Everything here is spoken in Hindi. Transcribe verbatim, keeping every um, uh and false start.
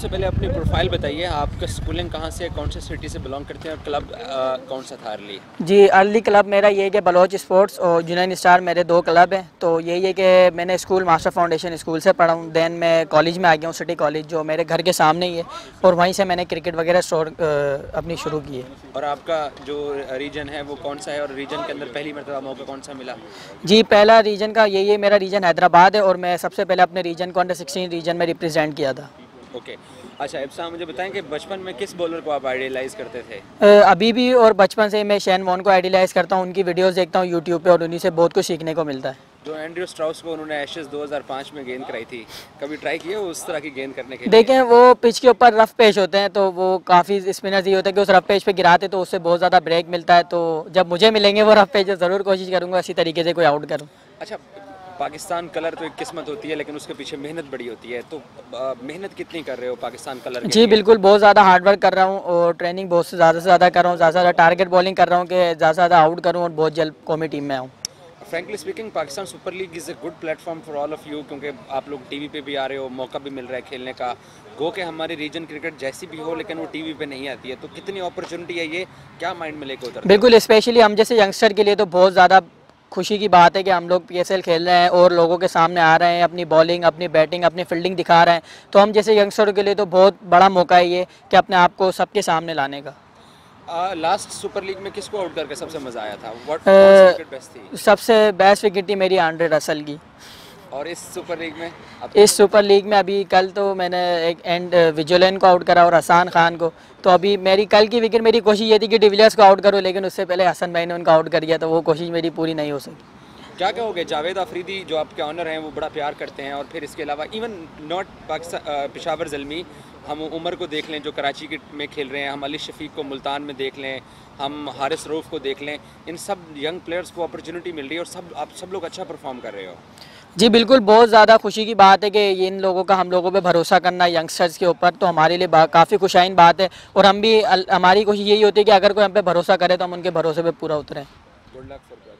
सबसे पहले अपनी प्रोफाइल बताइए, आपका स्कूलिंग कहाँ से, कौन से सिटी से बिलोंग करते हैं और क्लब आ, कौन सा था अर्ली? जी, अर्ली क्लब मेरा ये है कि बलोच स्पोर्ट्स और यूनाइन स्टार मेरे दो क्लब हैं। तो यही है कि मैंने स्कूल मास्टर फाउंडेशन स्कूल से पढ़ा हूँ, दैन मैं कॉलेज में आ गया हूँ, सिटी कॉलेज जो मेरे घर के सामने ही है, और वहीं से मैंने क्रिकेट वगैरह स्टोर अपनी शुरू की है। और आपका जो रीजन है वो कौन सा है और रीजन के अंदर पहली मरतबा मौका कौन सा मिला? जी, पहला रीजन का यही है, मेरा रीजन हैदराबाद है और मैं सबसे पहले अपने रीजन को अंडर सिक्सटीन रीजन में रिप्रेजेंट किया था। Okay okay. अच्छा इब्तिसाम, मुझे बताएं कि बचपन में किस बॉलर को आप आइडियलाइज करते थे? अभी भी और बचपन से मैं शेन वॉन को आइडियलाइज करता हूँ, उनकी वीडियोस देखता हूँ यूट्यूब पे और उन्हीं से बहुत कुछ सीखने को मिलता है। जो एंड्रयू स्ट्राउस को उन्होंने एशेज दो हज़ार पाँच में गेंद कराई थी, कभी ट्राई किया उस तरह की गेंद करने के लिए? देखें, वो पिच के ऊपर रफ पेच होते हैं तो वो काफ़ी स्पिनर्स ये होता है कि उस रफ पेच पे गिराते तो उससे बहुत ज़्यादा ब्रेक मिलता है। तो जब मुझे मिलेंगे वो रफ पेच ज़रूर कोशिश करूँगा इसी तरीके से कोई आउट करूँ। अच्छा, पाकिस्तान कलर तो एक किस्मत होती है लेकिन उसके पीछे मेहनत बड़ी होती है, तो मेहनत कितनी कर रहे हो पाकिस्तान कलर के? जी बिल्कुल, बहुत ज़्यादा हार्ड वर्क कर रहा हूँ और ट्रेनिंग बहुत से ज़्यादा से ज़्यादा कर रहा हूँ, ज़्यादा से ज़्यादा टारगेट बॉलिंग कर रहा हूँ कि ज़्यादा से ज़्यादा आउट करूँ और बहुत जल्द कौमी टीम में आऊँ। Frankly speaking, Pakistan super league is a good platform for all of you, क्योंकि आप लोग टीवी पे भी आ रहे हो, मौका भी मिल रहा है खेलने का। गो के हमारी रीजन क्रिकेट जैसी भी हो लेकिन वो टीवी पे नहीं आती है, तो कितनी अपॉर्चुनिटी है, ये क्या माइंड में लेकर उतर? बिल्कुल, स्पेशली हम जैसे यंगस्टर के लिए तो बहुत ज़्यादा खुशी की बात है कि हम लोग पीएसएल खेल रहे हैं और लोगों के सामने आ रहे हैं, अपनी बॉलिंग, अपनी बैटिंग, अपनी फील्डिंग दिखा रहे हैं। तो हम जैसे यंगस्टरों के लिए तो बहुत बड़ा मौका है ये कि अपने आप को सबके सामने लाने का। लास्ट सुपर लीग में किसको आउट करके सबसे मज़ा आया था? व्हाट विकेट बेस्ट थी? सबसे बेस्ट विकेट थी मेरी आंड्रे रसल की। और इस सुपर लीग में? इस सुपर लीग में अभी कल तो मैंने एक एंड विजुअलन को आउट करा और हसन खान को। तो अभी मेरी कल की विकेट, मेरी कोशिश ये थी कि डिविलियर्स को आउट करूँ, लेकिन उससे पहले हसन भाई ने उनको आउट कर दिया, तो वो कोशिश मेरी पूरी नहीं हो सकी। क्या कहोगे, जावेद अफरीदी जो आपके ऑनर हैं वो बड़ा प्यार करते हैं, और फिर इसके अलावा इवन नॉट पाकिस्तान, पेशावर ज़ल्मी, हम उमर को देख लें जो कराची के में खेल रहे हैं, हम अली शफीक को मुल्तान में देख लें, हम हारिस रऊफ़ को देख लें, इन सब यंग प्लेयर्स को अपॉर्चुनिटी मिल रही है और सब आप सब लोग अच्छा परफॉर्म कर रहे हो। जी बिल्कुल, बहुत ज़्यादा खुशी की बात है कि इन लोगों का हम लोगों पे भरोसा करना यंगस्टर्स के ऊपर, तो हमारे लिए काफ़ी खुशाइन बात है। और हम भी, हमारी कोशिश यही होती है कि अगर कोई हम पे भरोसा करे तो हम उनके भरोसे पे पूरा उतरें। Good luck for